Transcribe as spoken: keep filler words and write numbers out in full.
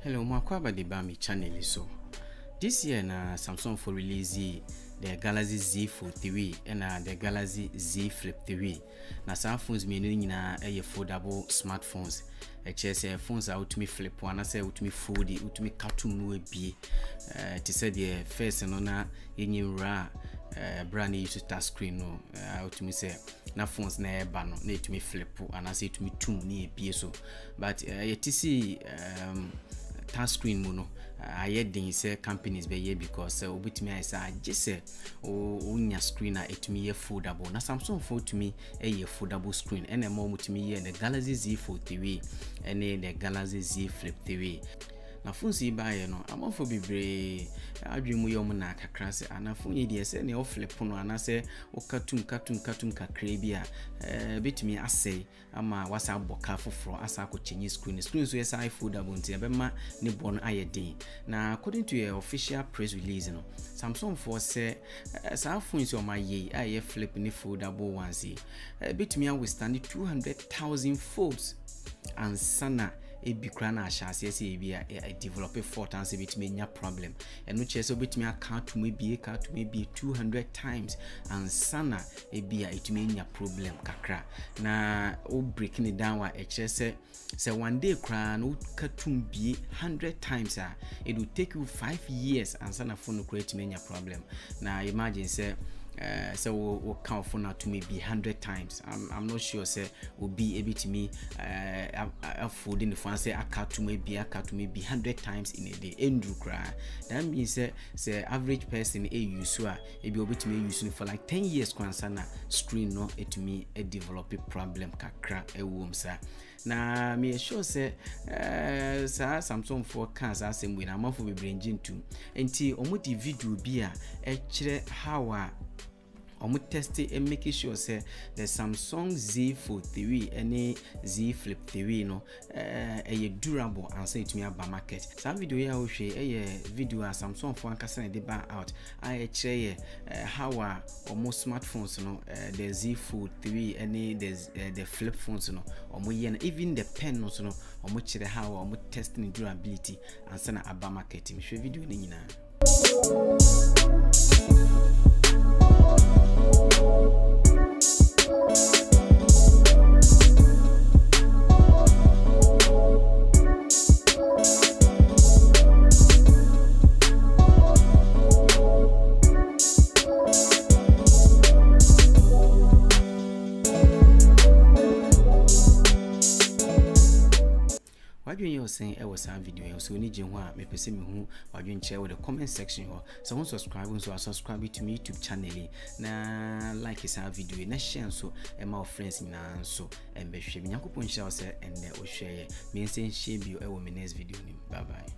Hello, Makwaba de Bami channel so. This year na Samsung for release the Galaxy Z Fold three and uh, the Galaxy Z Flip three. Na some phones meaning na a foldable smartphones. A chess phones out to me flip one, I say to me fold it, to me cartoon will be uh to say the first and on in ra uh brand new touch screen no uh to me say na phones na eba no na to me flip and I say to me two near be so. But uh you see um touch screen mono I heard say companies be here because uh, obitimi I say just say o unya screen na it me foldable na Samsung phone to me a foldable screen and more mutimi here the Galaxy Z Fold three and the Galaxy Z Flip three. Na phone si buy no amafo bibre adwemu yom na kakra se ana phone ye de se ne o flip no ana se o katum katum katum kakra bi a eh betimi asay ama wasa boka foforo asa ko chenye screen screen so yes I foldable nti be ma ne bon ayedin na according to your official press release no Samsung for say sa phone so ma ye aye flip ne foldable ones betimi a withstand two hundred thousand folds and sana e bi kra na ahase ese bi a develop four times bit me nya problem and no chese bit me account to me bi account to me bi two hundred times and sana e bi a it me nya problem kakra na o breaking it down wa e chese say one day kra no katum bi one hundred times a it will take you five years and sana phone create me nya problem na imagine say Uh, so we'll, we'll count for now to maybe one hundred times. I'm, I'm not sure say will be able to me uh afford in the phone say I count to maybe I count to maybe one hundred times in a day. Andrew cry. That means say say average person a use so e be able to me using for like ten years kwansana screen no it to me a develop a problem kakra e wom sa. Na me sure say uh sa Samsung for cars asem we na amafo be bringing to enti omo di video bi a e kire how a omo test and make sure say the Samsung Z Fold three and Z Flip three no eh uh, durable and say it me about market. Some video here we share a video a Samsung for ankasa de ban out. I share uh, how uh, almost smartphones no uh, the Z Fold three and the uh, the flip phones no omo yen even the pen no so no omo chire how omo testing durability and say na about market. Me share video ni nyina. What you saying I was a video so need you want me person me who what you share with the comment section or someone subscribe so subscribe to my YouTube channel na like this video na share so and my friends na so and be share me yakopon share and we share me say share you e wo me next video. Bye bye.